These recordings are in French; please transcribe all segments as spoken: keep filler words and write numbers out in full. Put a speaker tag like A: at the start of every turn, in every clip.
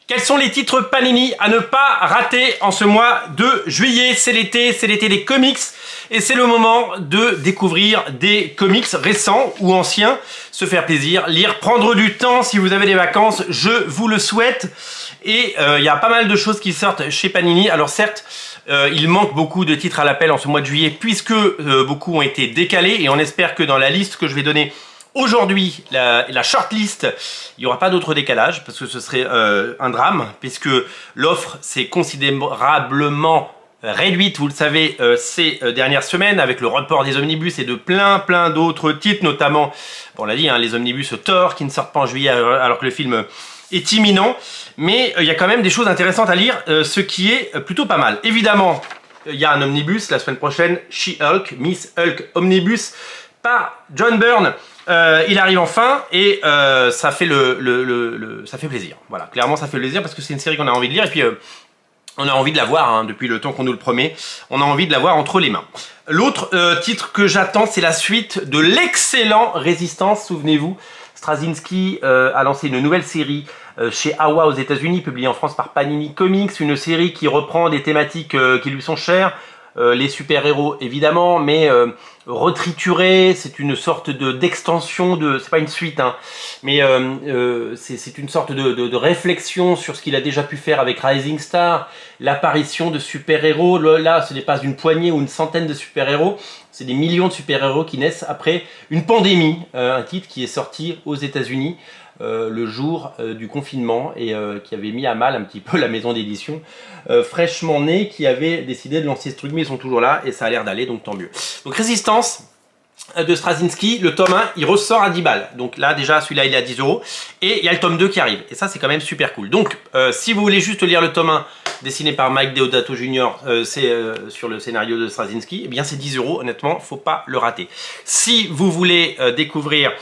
A: Quels sont les titres Panini à ne pas rater en ce mois de juillet? C'est l'été, c'est l'été des comics et c'est le moment de découvrir des comics récents ou anciens, se faire plaisir, lire, prendre du temps si vous avez des vacances, je vous le souhaite. Et il euh, y a pas mal de choses qui sortent chez Panini. Alors certes, euh, il manque beaucoup de titres à l'appel en ce mois de juillet puisque euh, beaucoup ont été décalés et on espère que dans la liste que je vais donner aujourd'hui, la, la shortlist, il n'y aura pas d'autre décalage parce que ce serait euh, un drame puisque l'offre s'est considérablement réduite, vous le savez, euh, ces euh, dernières semaines avec le report des omnibus et de plein plein d'autres titres, notamment, bon, on l'a dit, hein, les omnibus Thor qui ne sortent pas en juillet alors que le film est imminent, mais il euh, y a quand même des choses intéressantes à lire, euh, ce qui est euh, plutôt pas mal. Évidemment, il y a un omnibus la semaine prochaine, She-Hulk, Miss Hulk Omnibus par John Byrne. Euh, il arrive enfin et euh, ça fait le, le, le, le ça fait plaisir. Voilà, clairement ça fait plaisir parce que c'est une série qu'on a envie de lire et puis euh, on a envie de la voir hein, depuis le temps qu'on nous le promet. On a envie de la voir entre les mains. L'autre euh, titre que j'attends, c'est la suite de l'excellent Résistance. Souvenez-vous, Straczynski euh, a lancé une nouvelle série euh, chez Awa aux États-Unis, publiée en France par Panini Comics, une série qui reprend des thématiques euh, qui lui sont chères. Euh, les super-héros évidemment, mais euh, retrituré, c'est une sorte de d'extension de, c'est pas une suite, hein, mais euh, euh, c'est une sorte de, de, de réflexion sur ce qu'il a déjà pu faire avec Rising Star, l'apparition de super-héros. Là, ce n'est pas une poignée ou une centaine de super-héros, c'est des millions de super-héros qui naissent après une pandémie, euh, un titre qui est sorti aux États-Unis Euh, le jour euh, du confinement et euh, qui avait mis à mal un petit peu la maison d'édition euh, fraîchement née qui avait décidé de lancer ce truc, mais ils sont toujours là et ça a l'air d'aller, donc tant mieux. Donc Résistance de Straczynski, le tome un il ressort à dix balles, donc là déjà celui-là il est à dix euros et il y a le tome deux qui arrive et ça c'est quand même super cool. Donc euh, si vous voulez juste lire le tome un dessiné par Mike Deodato junior euh, c'est euh, sur le scénario de Straczynski, et eh bien c'est dix euros, honnêtement faut pas le rater. Si vous voulez euh, découvrir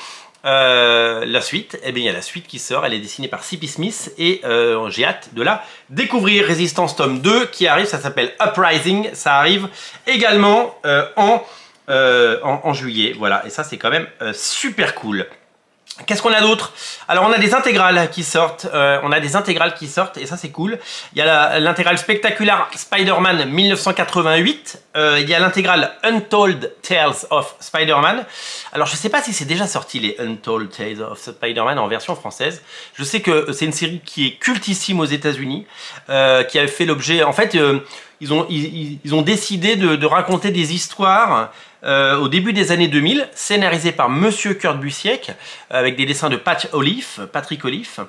A: Euh, la suite, eh bien il y a la suite qui sort, elle est dessinée par C P Smith et euh, j'ai hâte de la découvrir. Résistance tome deux qui arrive, ça s'appelle Uprising, ça arrive également euh, en, euh, en, en juillet, voilà, et ça c'est quand même euh, super cool. Qu'est-ce qu'on a d'autre? Alors on a des intégrales qui sortent, euh, on a des intégrales qui sortent et ça c'est cool. Il y a l'intégrale Spectacular Spider-Man mille neuf cent quatre-vingt-huit, euh, il y a l'intégrale Untold Tales of Spider-Man. Alors je sais pas si c'est déjà sorti les Untold Tales of Spider-Man en version française. Je sais que c'est une série qui est cultissime aux États-Unis, euh, qui a fait l'objet, en fait euh, ils, ont, ils, ils ont décidé de, de raconter des histoires Euh, au début des années deux mille, scénarisé par Monsieur Kurt Busiek, avec des dessins de Pat Olive, Patrick Olive.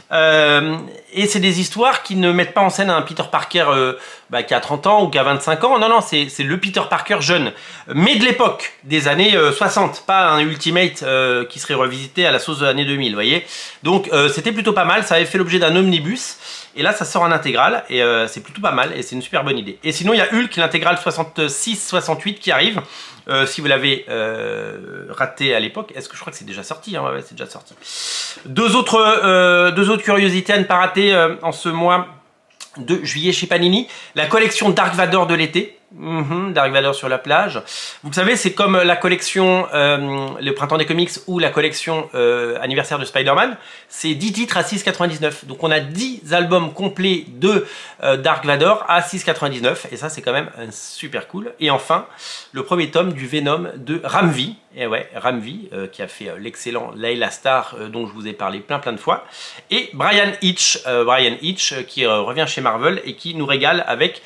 A: Euh, et c'est des histoires qui ne mettent pas en scène un Peter Parker euh, bah, qui a trente ans ou qui a vingt-cinq ans. Non, non, c'est le Peter Parker jeune, mais de l'époque, des années euh, soixante, pas un Ultimate euh, qui serait revisité à la sauce de l'année deux mille, vous voyez. Donc euh, c'était plutôt pas mal, ça avait fait l'objet d'un omnibus. Et là, ça sort en intégrale et euh, c'est plutôt pas mal et c'est une super bonne idée. Et sinon, il y a Hulk, l'intégrale soixante-six soixante-huit qui arrive. Euh, si vous l'avez euh, raté à l'époque, est-ce que je crois que c'est déjà sorti, hein? Ouais, c'est déjà sorti. Deux autres, euh, deux autres curiosités à ne pas rater euh, en ce mois de juillet chez Panini. La collection Dark Vador de l'été. Mmh, Dark Vador sur la plage. Vous le savez, c'est comme la collection euh, le printemps des comics ou la collection euh, anniversaire de Spider-Man. C'est dix titres à six quatre-vingt-dix-neuf. Donc on a dix albums complets de euh, Dark Vador à six quatre-vingt-dix-neuf. Et ça, c'est quand même un super cool. Et enfin, le premier tome du Venom de Ram V. Et ouais, Ram V, euh, qui a fait euh, l'excellent Layla Starr, euh, dont je vous ai parlé plein plein de fois. Et Brian Hitch, euh, Brian Hitch euh, qui euh, revient chez Marvel et qui nous régale avec,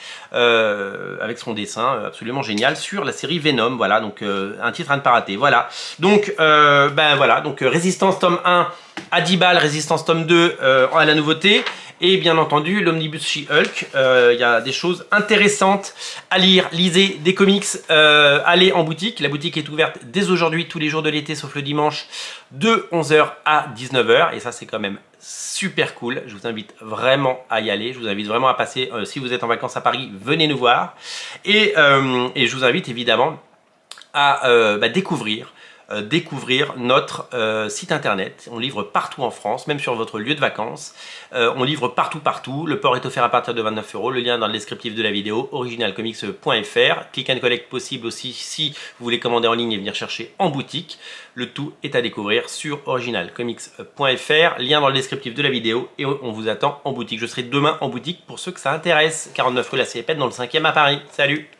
A: euh, avec son dessin absolument génial sur la série Venom. Voilà, donc euh, un titre à ne pas rater. Voilà, donc euh, ben voilà, donc euh, Résistance tome un à dix balles, Résistance tome deux euh, à la nouveauté. Et bien entendu, l'omnibus She-Hulk, euh, il y a des choses intéressantes à lire. Lisez des comics, euh, allez en boutique. La boutique est ouverte dès aujourd'hui, tous les jours de l'été, sauf le dimanche, de onze heures à dix-neuf heures. Et ça, c'est quand même super cool. Je vous invite vraiment à y aller. Je vous invite vraiment à passer, euh, si vous êtes en vacances à Paris, venez nous voir. Et, euh, et je vous invite évidemment à euh, bah, découvrir euh, découvrir notre euh, site internet. On livre partout en France, même sur votre lieu de vacances. Euh, on livre partout, partout. Le port est offert à partir de vingt-neuf euros. Le lien dans le descriptif de la vidéo, original comics point F R. Click and collect possible aussi si vous voulez commander en ligne et venir chercher en boutique. Le tout est à découvrir sur original comics point F R. Lien dans le descriptif de la vidéo et on vous attend en boutique. Je serai demain en boutique pour ceux que ça intéresse. quarante-neuf rue La Cépette dans le cinquième à Paris. Salut!